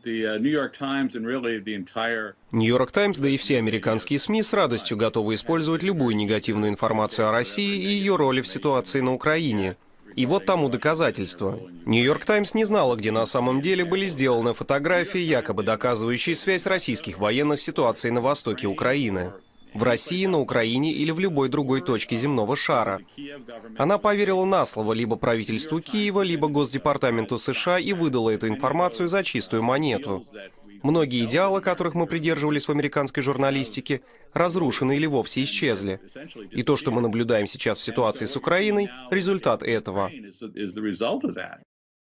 Нью-Йорк Таймс, да и все американские СМИ с радостью готовы использовать любую негативную информацию о России и ее роли в ситуации на Украине. И вот тому доказательство. Нью-Йорк Таймс не знала, где на самом деле были сделаны фотографии, якобы доказывающие связь российских военных с ситуацией на востоке Украины. В России, на Украине или в любой другой точке земного шара. Она поверила на слово либо правительству Киева, либо Госдепартаменту США и выдала эту информацию за чистую монету. Многие идеалы, которых мы придерживались в американской журналистике, разрушены или вовсе исчезли. И то, что мы наблюдаем сейчас в ситуации с Украиной, результат этого.